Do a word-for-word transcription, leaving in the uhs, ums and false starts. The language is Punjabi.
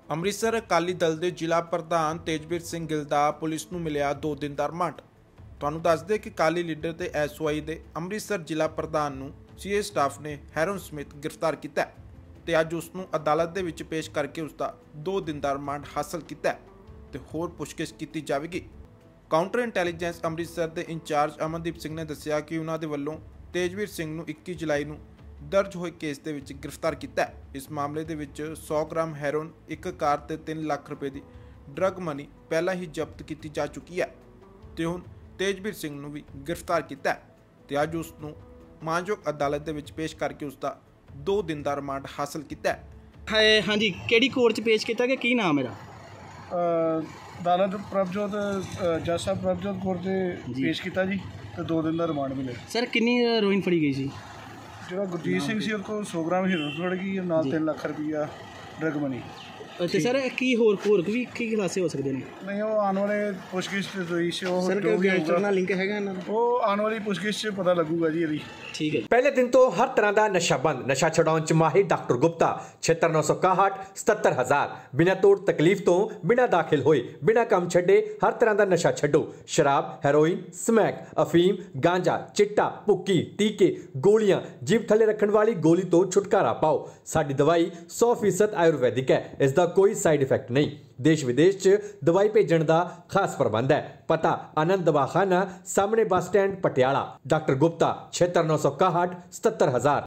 ਅੰਮ੍ਰਿਤਸਰ ਅਕਾਲੀ ਦਲ ਦੇ ਜ਼ਿਲ੍ਹਾ ਪ੍ਰਧਾਨ ਤੇਜਵੀਰ ਸਿੰਘ ਗਿੱਲ ਦਾ ਪੁਲਿਸ ਨੂੰ ਮਿਲਿਆ ਦੋ ਦਿਨ ਦਾ ਰਿਮਾਂਡ। ਤੁਹਾਨੂੰ ਦੱਸ ਦੇ ਕਿ ਅਕਾਲੀ ਲੀਡਰ ਤੇ ਐਸ ਓ ਆਈ ਦੇ ਅੰਮ੍ਰਿਤਸਰ ਜ਼ਿਲ੍ਹਾ ਪ੍ਰਧਾਨ ਨੂੰ ਸੀ ਏ ਸਟਾਫ ਨੇ ਹੈਰੋਨ ਸਮੇਤ ਗ੍ਰਿਫਤਾਰ ਕੀਤਾ ਹੈ ਤੇ ਅੱਜ ਉਸ ਨੂੰ ਅਦਾਲਤ ਦੇ ਵਿੱਚ ਪੇਸ਼ ਕਰਕੇ ਉਸ ਦਾ ਦੋ ਦਿਨ ਦਾ ਰਿਮਾਂਡ ਹਾਸਲ ਕੀਤਾ ਹੈ ਤੇ ਹੋਰ ਪੁੱਛਗਿੱਛ ਕੀਤੀ ਜਾਵੇਗੀ। ਕਾਊਂਟਰ ਇੰਟੈਲੀਜੈਂਸ ਅੰਮ੍ਰਿਤਸਰ ਦੇ ਇੰਚਾਰਜ ਅਮਨਦੀਪ ਸਿੰਘ ਨੇ ਦੱਸਿਆ ਕਿ ਉਹਨਾਂ ਦੇ ਵੱਲੋਂ ਤੇਜਵੀਰ ਸਿੰਘ ਨੂੰ ਇੱਕੀ ਜੁਲਾਈ ਨੂੰ ਦਰਜ ਹੋਏ ਕੇਸ ਦੇ ਵਿੱਚ ਗ੍ਰਿਫਤਾਰ ਕੀਤਾ ਹੈ। ਇਸ ਮਾਮਲੇ ਦੇ ਵਿੱਚ ਸੌ ਗ੍ਰਾਮ ਹੈਰੋਨ, ਇੱਕ ਕਾਰ ਤੇ ਤਿੰਨ ਲੱਖ ਰੁਪਏ ਦੀ ਡਰੱਗ ਮਨੀ ਪਹਿਲਾਂ ਹੀ ਜ਼ਬਤ ਕੀਤੀ ਜਾ ਚੁੱਕੀ ਹੈ ਤੇ ਹੁਣ ਤੇਜਵੀਰ ਸਿੰਘ ਨੂੰ ਵੀ ਗ੍ਰਿਫਤਾਰ ਕੀਤਾ ਹੈ ਤੇ ਅੱਜ ਉਸ ਨੂੰ ਮਾਨਯੋਗ ਅਦਾਲਤ ਦੇ ਵਿੱਚ ਪੇਸ਼ ਕਰਕੇ ਉਸ ਦਾ ਦੋ ਦਿਨ ਦਾ ਰਿਮਾਂਡ ਹਾਸਲ ਕੀਤਾ ਹੈ। ਹੈ ਹਾਂਜੀ, ਕਿਹੜੀ ਕੋਰਟ 'ਚ ਪੇਸ਼ ਕੀਤਾ ਕਿ ਕੀ ਨਾਮ ਮੇਰਾ? ਅਦਾਲਤ ਪ੍ਰਭਜੋਤ ਜੱਜ ਸਾਹਿਬ ਪ੍ਰਭਜੋਤ ਕੋਰਟ 'ਚ ਪੇਸ਼ ਕੀਤਾ ਜੀ ਤੇ ਦੋ ਦਿਨ ਦਾ ਰਿਮਾਂਡ ਮਿਲਿਆ। ਸਰ ਕਿੰਨੀ ਰੋਇਨ ਫੜੀ ਗਈ ਸੀ? ਜਿਹੜਾ ਗੁਰਜੀਤ ਸਿੰਘ ਸੀ ਉਹ ਕੋਲ ਸੌ ਗ੍ਰਾਮ ਹੀਰੋਇਨ ਫੜ ਗਈ, ਨਾਲ ਤਿੰਨ ਲੱਖ ਰੁਪਈਆ ਡਰੱਗ ਮਨੀ। ਤੇ ਸਰ ਕੀ ਹੋਰ ਹੋਰ ਵੀ ਕੀ ਖੁਲਾਸੇ ਹੋ ਸਕਦੇ ਨੇ? ਨਹੀਂ, ਉਹ ਆਉਣ ਵਾਲੇ ਪੁੱਛਗਿੱਛ ਹੋਈ ਸੀ। ਉਹ ਸਰ ਕੋਈ ਗੈਂਗਸਟਰ ਨਾਲ ਲਿੰਕ ਹੈਗਾ ਇਹਨਾਂ ਦਾ? ਉਹ ਆਉਣ ਵਾਲੀ ਪੁੱਛਗਿੱਛ 'ਚ ਪਤਾ ਲੱਗੂਗਾ ਜੀ ਇਹਦੀ। ਠੀਕ ਹੈ। ਪਹਿਲੇ ਦਿਨ ਤੋਂ ਹਰ ਤਰ੍ਹਾਂ ਦਾ ਨਸ਼ਾ ਬੰਦ, ਨਸ਼ਾ ਛਡਾਉਣ ਚ ਮਾਹਿਰ ਡਾਕਟਰ ਗੁਪਤਾ। ਛਿਹੱਤਰ ਨੌ ਸੌ ਇਕਾਹਠ ਸਤੱਤਰ ਹਜ਼ਾਰ। ਬਿਨਾਂ ਤੋੜ ਤਕਲੀਫ ਤੋਂ ਬਿਨਾਂ ਦਾਖਲ ਹੋਏ, ਬਿਨਾਂ ਕੰਮ ਛੱਡੇ ਹਰ ਤਰ੍ਹਾਂ ਦਾ ਨਸ਼ਾ ਛੱਡੋ। ਸ਼ਰਾਬ, ਹੈਰੋਇਨ, ਸਮੈਕ, ਅਫੀਮ, ਗਾਂਜਾ, ਚਿੱਟਾ, ਭੁੱਕੀ, ਟੀਕੇ, ਗੋਲੀਆਂ, ਜੀਭ ਥੱਲੇ ਰੱਖਣ ਵਾਲੀ ਗੋਲੀ ਤੋਂ ਛੁਟਕਾਰਾ ਪਾਓ। ਸਾਡੀ ਦਵਾਈ ਸੌ ਫੀਸਦ ਆਯੁਰਵੈਦਿਕ ਹੈ, ਇਸ ਦਾ ਕੋਈ ਸਾਈਡ ਇਫੈਕਟ ਨਹੀਂ। देश विदेश च दवाई भेजण दा खास प्रबंध है। पता आनंद दवाखाना, सामने bus stand, Patiala. Doctor Gupta, छिहत्तर नौ सौ इकाहठ सतहत्तर हजार।